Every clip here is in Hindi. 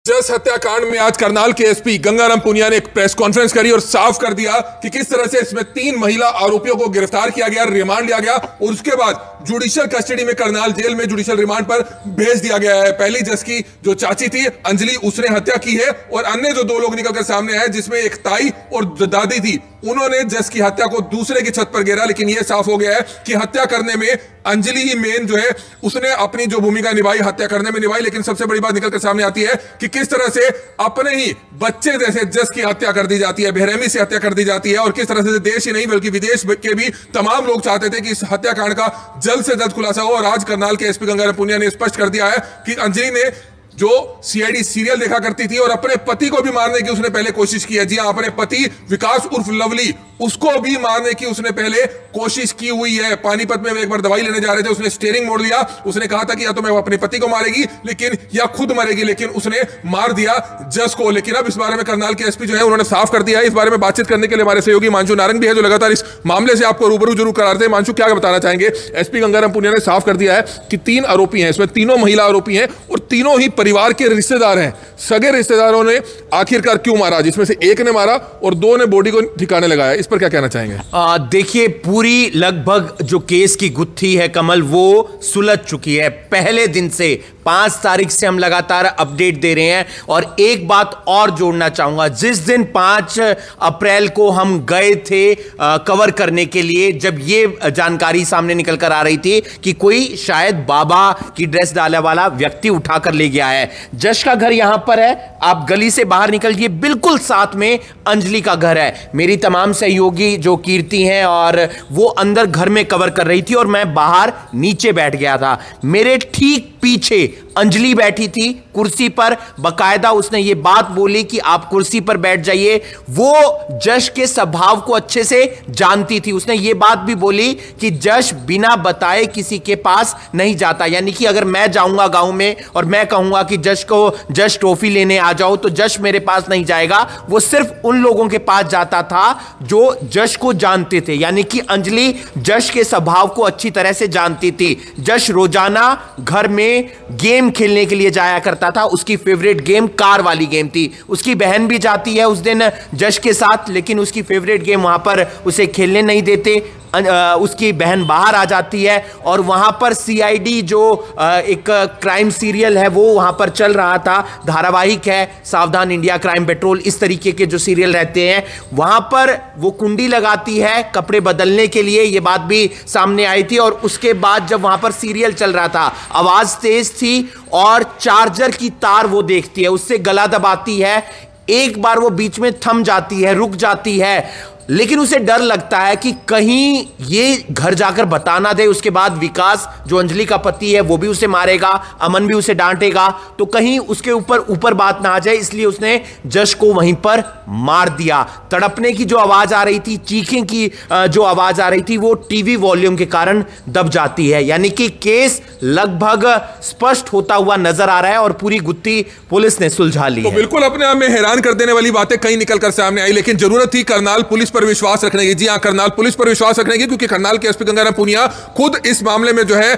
जस हत्याकांड में आज करनाल के एसपी गंगाराम पुनिया ने एक प्रेस कॉन्फ्रेंस करी और साफ कर दिया कि किस तरह से इसमें 3 महिला आरोपियों को गिरफ्तार किया गया, रिमांड लिया गया और उसके बाद जुडिशियल कस्टडी में करनाल जेल में जुडिशियल रिमांड पर भेज दिया गया है। पहली जस की जो चाची थी अंजलि, उसने हत्या की है और अन्य जो 2 लोग निकलकर सामने आए जिसमें एक ताई और जो दादी थी, उन्होंने जस की हत्या को दूसरे की छत पर घेरा। लेकिन यह साफ हो गया है कि हत्या करने में अंजलि ही मेन जो है, उसने अपनी जो भूमिका निभाई हत्या करने में निभाई। लेकिन सबसे बड़ी बात निकलकर सामने आती है कि किस तरह से अपने ही बच्चे जैसे जस की हत्या कर दी जाती है, बेरहमी से हत्या कर दी जाती है और किस तरह से देश ही नहीं बल्कि विदेश के भी तमाम लोग चाहते थे कि इस हत्याकांड का जल्द से जल्द खुलासा हो। और आज करनाल के एसपी गंगाराम पुनिया ने स्पष्ट कर दिया है कि अंजलि ने जो सीआईडी सीरियल देखा करती थी और अपने पति को भी मारने की उसने पहले कोशिश की है। जी हां, अपने पति विकास उर्फ लवली, उसको भी मारने की उसने पहले कोशिश की हुई है। पानीपत में एक बार दवाई लेने जा रहे थे, उसने स्टीयरिंग मोड़ लिया। उसने कहा था कि या तो मैं अपने पति को मारेगी लेकिन या खुद मरेगी, लेकिन उसने मार दिया जस को। लेकिन अब इस बारे में करनाल के एसपी जो है उन्होंने साफ कर दिया है। इस बारे में बातचीत करने के लिए हमारे सहयोगी मांशु नारंग भी है जो लगातार इस मामले से आपको रूबरू जरूर करा रहे हैं। मांशु, क्या बताना चाहेंगे? एसपी गंगाराम पुनिया ने साफ कर दिया है कि 3 आरोपी हैं, इसमें तीनों महिला आरोपी हैं और तीनों ही परिवार के रिश्तेदार हैं। सगे रिश्तेदारों ने आखिरकार क्यों मारा, जिसमें से एक ने मारा और 2 ने बॉडी को ठिकाने लगाया, इस पर क्या कहना चाहेंगे? देखिए, पूरी लगभग जो केस की गुत्थी है कमल, वो सुलझ चुकी है। पहले दिन से 5 तारीख से हम लगातार अपडेट दे रहे हैं। और एक बात और जोड़ना चाहूंगा, जिस दिन 5 अप्रैल को हम गए थे कवर करने के लिए, जब ये जानकारी सामने निकल कर आ रही थी कि कोई शायद बाबा की ड्रेस डाले वाला व्यक्ति उठाकर ले गया है। जश का घर यहां पर है, आप गली से बाहर निकलिए, बिल्कुल साथ में अंजलि का घर है। मेरी तमाम सहयोगी जो कीर्ति हैं और वो अंदर घर में कवर कर रही थी और मैं बाहर नीचे बैठ गया था। मेरे ठीक पीछे अंजलि बैठी थी कुर्सी पर, बकायदा उसने ये बात बोली कि आप कुर्सी पर बैठ जाइए। वो जश के स्वभाव को अच्छे से जानती थी। उसने ये बात भी बोली कि जश बिना बताए किसी के पास नहीं जाता, यानी कि अगर मैं जाऊंगा गांव में और मैं कहूंगा कि जश टॉफी लेने आ जाओ, तो जश मेरे पास नहीं जाएगा। वो सिर्फ उन लोगों के पास जाता था जो जश को जानते थे, यानी कि अंजलि जश के स्वभाव को अच्छी तरह से जानती थी। जश रोजाना घर में गेम खेलने के लिए जाया करता था। उसकी फेवरेट गेम कार वाली गेम थी। उसकी बहन भी जाती है उस दिन जश के साथ, लेकिन उसकी फेवरेट गेम वहां पर उसे खेलने नहीं देते। उसकी बहन बाहर आ जाती है और वहां पर सीआईडी जो एक क्राइम सीरियल है वो वहां पर चल रहा था, धारावाहिक है, सावधान इंडिया, क्राइम पेट्रोल, इस तरीके के जो सीरियल रहते हैं, वहां पर वो कुंडी लगाती है कपड़े बदलने के लिए। ये बात भी सामने आई थी। और उसके बाद जब वहां पर सीरियल चल रहा था, आवाज तेज थी और चार्जर की तार वो देखती है, उससे गला दबाती है। एक बार वो बीच में थम जाती है, रुक जाती है, लेकिन उसे डर लगता है कि कहीं ये घर जाकर बता ना दे। उसके बाद विकास जो अंजलि का पति है वो भी उसे मारेगा, अमन भी उसे डांटेगा, तो कहीं उसके ऊपर बात ना आ जाए, इसलिए उसने जश को वहीं पर मार दिया। तड़पने की जो आवाज आ रही थी, चीखने की जो आवाज आ रही थी, वो टीवी वॉल्यूम के कारण दब जाती है। यानी कि केस लगभग स्पष्ट होता हुआ नजर आ रहा है और पूरी गुत्थी पुलिस ने सुलझा ली। तो बिल्कुल अपने आप में हैरान कर देने वाली बातें कहीं निकलकर सामने आई, लेकिन जरूरत थी करनाल पुलिस पर विश्वास रखने की। जी हां, करनाल पुलिस पर विश्वास रखने की, क्योंकि करनाल के एसपी गंगाराम पुनिया खुद इस मामले में जो है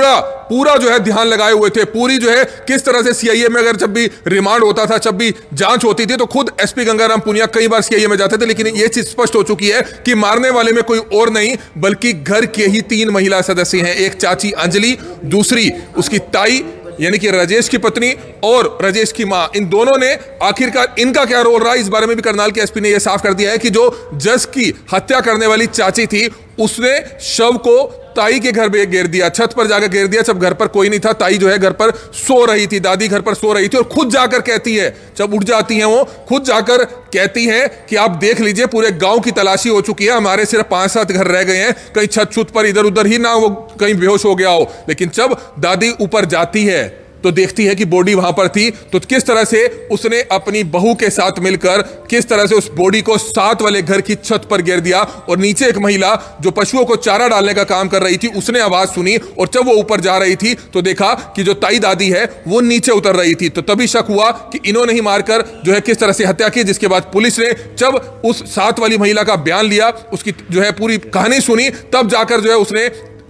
पूरा जो है ध्यान लगाए हुए थे। पूरी जो है किस तरह से सीआईए में अगर जब भी रिमांड होता था, जब भी जांच होती थी, तो खुद एसपी गंगाराम पुनिया कई बार सीआईए में जाते थे। लेकिन यह चीज स्पष्ट हो चुकी है कि मारने वाले में कोई और नहीं बल्कि घर के ही 3 महिला सदस्य हैं। एक चाची अंजलि, दूसरी उसकी ताई यानी कि राजेश की पत्नी और राजेश की मां। इन दोनों ने आखिरकार इनका क्या रोल रहा, इस बारे में भी करनाल के एसपी ने यह साफ कर दिया है कि जो जस की हत्या करने वाली चाची थी, उसने शव को ताई के घर में घेर दिया, छत पर जाकर घेर दिया जब घर पर कोई नहीं था। ताई जो है घर पर सो रही थी, दादी घर पर सो रही थी और खुद जाकर कहती है, जब उठ जाती हैं वो खुद जाकर कहती हैं कि आप देख लीजिए पूरे गांव की तलाशी हो चुकी है, हमारे सिर्फ 5-7 घर रह गए हैं, कहीं छत छुत पर इधर उधर ही ना वो कहीं बेहोश हो गया हो। लेकिन जब दादी ऊपर जाती है तो देखती है कि बॉडी वहां पर थी। तो किस तरह से उसने अपनी बहू के साथ मिलकर किस तरह से उस बॉडी को साथ वाले घर की छत पर गिर दिया। और नीचे एक महिला जो पशुओं को चारा डालने का काम कर रही थी, उसने आवाज सुनी और जब वो ऊपर जा रही थी तो देखा कि जो ताई दादी है वो नीचे उतर रही थी। तो तभी शक हुआ कि इन्होंने ही मारकर जो है किस तरह से हत्या की। जिसके बाद पुलिस ने जब उस साथ वाली महिला का बयान लिया, उसकी जो है पूरी कहानी सुनी, तब जाकर जो है उसने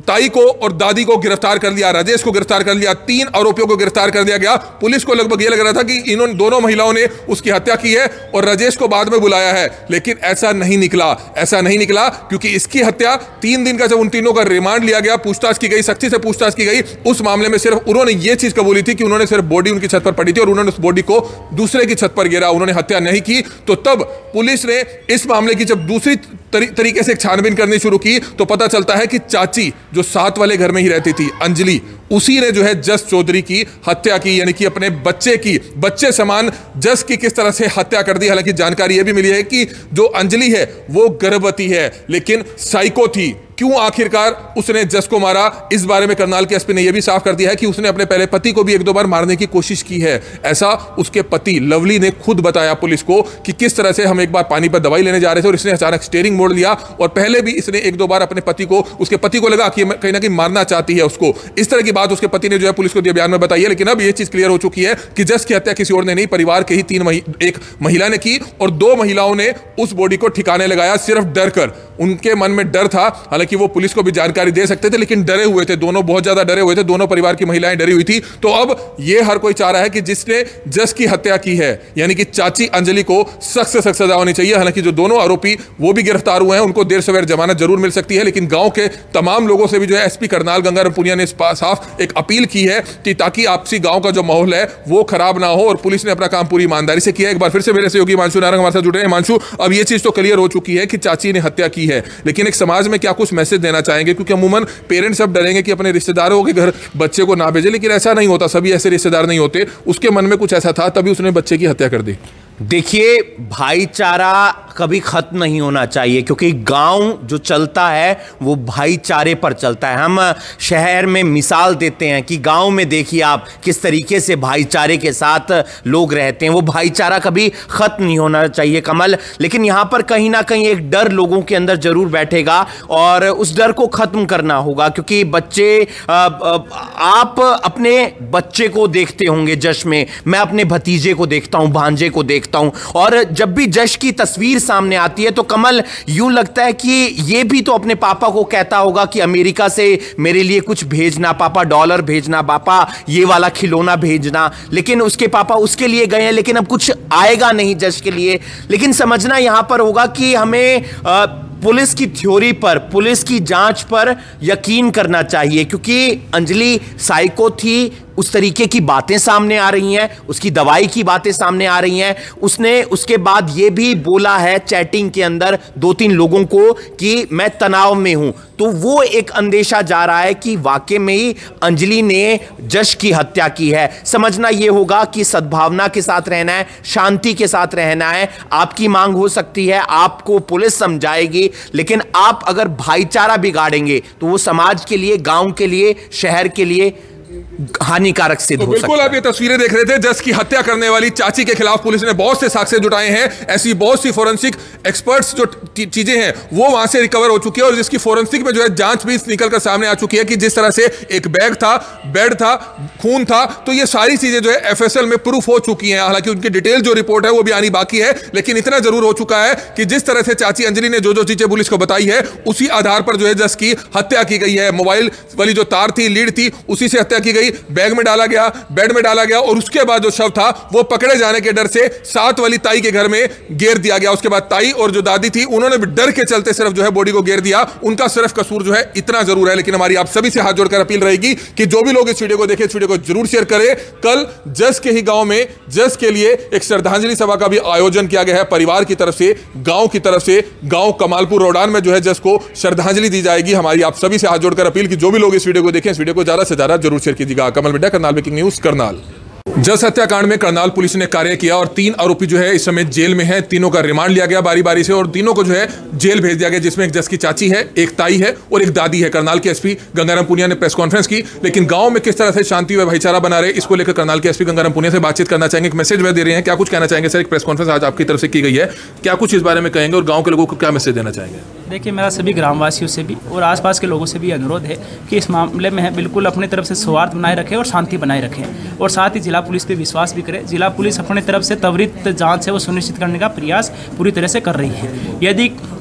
ताई को और दादी को गिरफ्तार कर लिया, राजेश को गिरफ्तार कर लिया, 3 आरोपियों को गिरफ्तार कर दिया गया। पुलिस को लगभग यह लग रहा था कि इन दोनों महिलाओं ने उसकी हत्या की है और राजेश को बाद में बुलाया है, लेकिन ऐसा नहीं निकला। ऐसा नहीं निकला क्योंकि इसकी हत्या 3 दिन का जब उन तीनों का रिमांड लिया गया, पूछताछ की गई, सख्ती से पूछताछ की गई, उस मामले में सिर्फ उन्होंने यह चीज कबूली थी कि उन्होंने सिर्फ बॉडी उनकी छत पर पड़ी थी और उन्होंने उस बॉडी को दूसरे की छत पर गिरा, उन्होंने हत्या नहीं की। तो तब पुलिस ने इस मामले की जब दूसरी तरीके से छानबीन करनी शुरू की तो पता चलता है कि चाची जो साथ वाले घर में ही रहती थी, अंजलि, उसी ने जो है जस चौधरी की हत्या की, यानी कि अपने बच्चे समान जस की किस तरह से हत्या कर दी। हालांकि जानकारी यह भी मिली है कि जो अंजलि है वो गर्भवती है लेकिन साइको थी। क्यों आखिरकार उसने जस को मारा, इस बारे में करनाल के एसपी ने यह भी साफ कर दिया है कि उसने अपने पहले पति को भी 1-2 बार मारने की कोशिश की है। ऐसा उसके पति लवली ने खुद बताया पुलिस को कि किस तरह से हम एक बार पानी पर दवाई लेने जा रहे थे और इसने अचानक स्टीयरिंग मोड़ लिया और पहले भी इसने 1-2 बार अपने पति को, उसके पति को लगा कि कहीं ना कहीं मारना चाहती है उसको। इस तरह की बात उसके पति ने जो है पुलिस को दिए बयान में बताई है। लेकिन अब यह चीज क्लियर हो चुकी है कि जस की हत्या किसी और ने नहीं, परिवार के ही 1 महिला ने की और 2 महिलाओं ने उस बॉडी को ठिकाने लगाया सिर्फ डर कर। उनके मन में डर था, हालांकि वो पुलिस को भी जानकारी दे सकते थे लेकिन डरे हुए थे, दोनों बहुत ज्यादा डरे हुए थे, दोनों परिवार की महिलाएं डरी हुई थी। तो अब ये हर कोई चाह रहा है कि जिसने जस की हत्या की है यानी कि चाची अंजलि को सख्त से सख्त सजा होनी चाहिए। हालांकि जो दोनों आरोपी वो भी गिरफ्तार हुए हैं, उनको देर सवेर जमानत जरूर मिल सकती है, लेकिन गांव के तमाम लोगों से भी जो है एसपी करनाल गंगाराम पुनिया ने साफ एक अपील की है कि ताकि आपसी गांव का जो माहौल है वो खराब ना हो और पुलिस ने अपना काम पूरी ईमानदारी से किया। एक बार फिर से मेरे सहयोगी हिमांशु नारंग हमारे साथ जुड़े हैं। हिमांशु, अब ये चीज तो क्लियर हो चुकी है कि चाची ने हत्या की है, लेकिन एक समाज में क्या कुछ मैसेज देना चाहेंगे? क्योंकि अमूमन पेरेंट्स सब डरेंगे कि अपने रिश्तेदारों के घर बच्चे को ना भेजे, लेकिन ऐसा नहीं होता, सभी ऐसे रिश्तेदार नहीं होते। उसके मन में कुछ ऐसा था तभी उसने बच्चे की हत्या कर दी। देखिए, भाईचारा कभी खत्म नहीं होना चाहिए क्योंकि गांव जो चलता है वो भाईचारे पर चलता है। हम शहर में मिसाल देते हैं कि गांव में देखिए आप किस तरीके से भाईचारे के साथ लोग रहते हैं, वो भाईचारा कभी खत्म नहीं होना चाहिए कमल। लेकिन यहां पर कहीं ना कहीं एक डर लोगों के अंदर जरूर बैठेगा और उस डर को खत्म करना होगा क्योंकि बच्चे, आप अपने बच्चे को देखते होंगे जश में, मैं अपने भतीजे को देखता हूं, भांजे को देखता हूं, और जब भी जश की तस्वीर सामने आती है तो कमल यूं लगता है कि ये भी तो अपने पापा को कहता होगा कि अमेरिका से मेरे लिए कुछ भेजना पापा, $, भेजना पापा, ये वाला खिलौना भेजना। लेकिन उसके पापा उसके लिए गए हैं लेकिन अब कुछ आएगा नहीं जश के लिए। लेकिन समझना यहां पर होगा कि हमें पुलिस की थ्योरी पर, पुलिस की जांच पर यकीन करना चाहिए क्योंकि अंजलि साइको थी, उस तरीके की बातें सामने आ रही हैं, उसकी दवाई की बातें सामने आ रही हैं। उसने उसके बाद यह भी बोला है चैटिंग के अंदर 2-3 लोगों को कि मैं तनाव में हूं, तो वो एक अंदेशा जा रहा है कि वाकई में ही अंजलि ने जश की हत्या की है। समझना यह होगा कि सद्भावना के साथ रहना है, शांति के साथ रहना है। आपकी मांग हो सकती है, आपको पुलिस समझाएगी, लेकिन आप अगर भाईचारा बिगाड़ेंगे तो वो समाज के लिए, गांव के लिए, शहर के लिए हानिकारक सिद्ध हो सकता है। बिल्कुल, आप ये तस्वीरें देख रहे थे। जस की हत्या करने वाली चाची के खिलाफ पुलिस ने बहुत से साक्ष्य जुटाए हैं। ऐसी बहुत सी फोरेंसिक एक्सपर्ट्स जो चीजें हैं वो वहां से रिकवर हो चुकी है और जिसकी फोरेंसिक में जो है जांच भी निकल कर सामने आ चुकी है कि जिस तरह से एक बैग था, बेड था, खून था, तो ये सारी चीजें जो है एफएसएल में प्रूफ हो चुकी हैं। हालांकि उनकी डिटेल जो रिपोर्ट है वो भी आनी बाकी है, लेकिन इतना जरूर हो चुका है कि जिस तरह से चाची अंजलि ने जो चीजें पुलिस को बताई है उसी आधार पर जो है जस की हत्या की गई है। मोबाइल वाली जो तार थी, लीड थी, उसी से हत्या की गई, बैग में डाला गया, बेड में डाला गया और उसके बाद जो शव था वो पकड़े जाने के डर से साथ वाली ताई के घर में घेर दिया गया। उसके बाद ताई और जो दादी थी उन्होंने भी डर के चलते सिर्फ जो है बॉडी को घेर दिया। उनका सिर्फ कसूर जो है इतना जरूर है। लेकिन हमारी आप सभी से हाथ जोड़कर अपील रहेगी कि जो भी लोग इस वीडियो को देखें, इस वीडियो को जरूर शेयर करें। कल जस के ही गांव में जस के लिए एक श्रद्धांजलि सभा का भी आयोजन किया गया है परिवार की तरफ से, गांव की तरफ से। गांव कमालपुर रोडान में जो है जस को श्रद्धांजलि दी जाएगी। हमारी आप सभी से हाथ जोड़कर अपील कि जो भी लोग इस वीडियो को देखें, इस वीडियो को ज्यादा से ज्यादा जरूर शेयर कीजिएगा। Kamal Midda, Karnal breaking news, Karnal. जस हत्याकांड में करनाल पुलिस ने कार्य किया और 3 आरोपी जो है इस समय जेल में हैं। तीनों का रिमांड लिया गया बारी बारी से और तीनों को जो है जेल भेज दिया गया, जिसमें एक जस की चाची है, एक ताई है और एक दादी है। करनाल के एसपी गंगाराम पुनिया ने प्रेस कॉन्फ्रेंस की, लेकिन गांव में किस तरह से शांति व भाईचारा बना रहे, इसको लेकर करनाल के एसपी गंगाराम पुनिया से बातचीत करना चाहेंगे। एक मैसेज वह दे रहे हैं, क्या कुछ कहना चाहेंगे सर? एक प्रेस कॉन्फ्रेंस आज आपकी तरफ से की गई है, क्या कुछ इस बारे में कहेंगे और गाँव के लोगों को क्या मैसेज देना चाहेंगे? देखिए, मेरा सभी ग्रामवासियों से भी और आसपास के लोगों से भी अनुरोध है कि इस मामले में बिल्कुल अपनी तरफ से सौहार्द बनाए रखें और शांति बनाए रखें और साथ ही जिला पुलिस पे विश्वास भी करें। जिला पुलिस अपनी तरफ से त्वरित जांच है वो सुनिश्चित करने का प्रयास पूरी तरह से कर रही है। यदि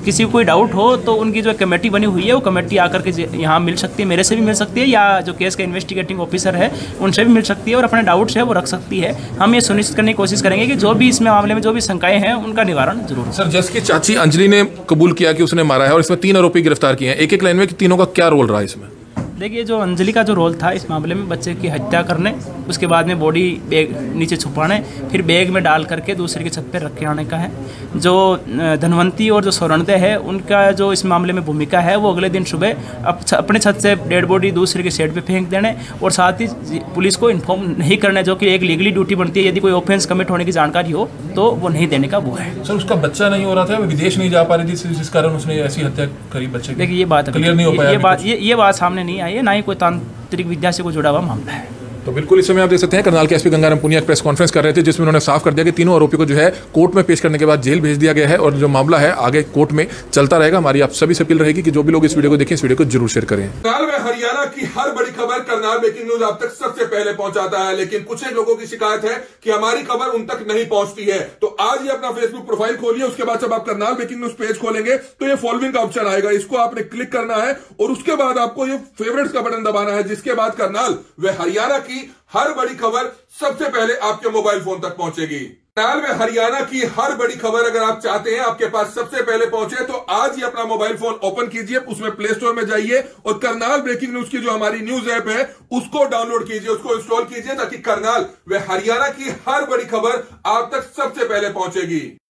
किसी को कोई डाउट हो तो उनकी जो कमेटी बनी हुई है वो कमेटी आकर के यहाँ मिल सकती है, मेरे से भी मिल सकती है या जो केस का इन्वेस्टिगेटिंग ऑफिसर है उनसे भी मिल सकती है और अपने डाउट्स है वो रख सकती है। हम ये सुनिश्चित करने की कोशिश करेंगे कि जो भी इसमें मामले में जो भी शंकाएं हैं उनका निवारण जरूर हो। सर, जैसे कि चाची अंजलि ने कबूल किया कि उसने मारा है और इसमें 3 आरोपी गिरफ्तार किए हैं, एक लाइन में कि तीनों का क्या रोल रहा है इसमें? देखिए, जो अंजलि का जो रोल था इस मामले में बच्चे की हत्या करने, उसके बाद में बॉडी बैग नीचे छुपाने, फिर बैग में डाल करके दूसरे की छत पर रख के आने का है। जो धनवंती और जो स्वर्णदय है उनका जो इस मामले में भूमिका है वो अगले दिन सुबह अपने छत से डेड बॉडी दूसरे के शेड पे फेंक देने और साथ ही पुलिस को इन्फॉर्म नहीं करने, जो कि एक लीगली ड्यूटी बनती है। यदि कोई ऑफेंस कमिट होने की जानकारी हो तो वो नहीं देने का वो है। सर, उसका बच्चा नहीं हो रहा था, विदेश नहीं जा पा रही थी, जिस कारण उसने ऐसी हत्या करी बच्चे की। देखिए, ये बात क्लियर नहीं हो पाया, ये बात सामने नहीं आई है, ना ही कोई तांत्रिक विद्या से कोई जुड़ा हुआ मामला है। तो बिल्कुल इस समय आप देख सकते हैं करनाल के SP Gangaram Punia press conference कर रहे थे, जिसमें उन्होंने साफ कर दिया कि तीनों आरोपियों को जो है कोर्ट में पेश करने के बाद जेल भेज दिया गया है और जो मामला है आगे कोर्ट में चलता रहेगा। हमारी आप सभी से अपील रहेगी कि जो भी लोग इस वीडियो को देखें, इस वीडियो को जरूर शेयर करें। करनाल में हरियाणा की हर बड़ी खबर करनाल ब्रेकिंग न्यूज आप तक सबसे पहले पहुंचाता है, लेकिन कुछ एक लोगों की शिकायत है कि हमारी खबर उन तक नहीं पहुंचती है। तो आज ही अपना फेसबुक प्रोफाइल खोलिए, उसके बाद जब आप करनाल ब्रेकिंग न्यूज पेज खोलेंगे तो ये फॉलोइंग का ऑप्शन आएगा, इसको आपने क्लिक करना है और उसके बाद आपको ये फेवरेट्स का बटन दबाना है, जिसके बाद करनाल व हरियाणा की हर बड़ी खबर सबसे पहले आपके मोबाइल फोन तक पहुंचेगी। करनाल में हरियाणा की हर बड़ी खबर अगर आप चाहते हैं आपके पास सबसे पहले पहुंचे तो आज ही अपना मोबाइल फोन ओपन कीजिए, उसमें प्ले स्टोर में जाइए और करनाल ब्रेकिंग न्यूज की जो हमारी न्यूज ऐप है उसको डाउनलोड कीजिए, उसको इंस्टॉल कीजिए, ताकि करनाल व हरियाणा की हर बड़ी खबर आप तक सबसे पहले पहुंचेगी।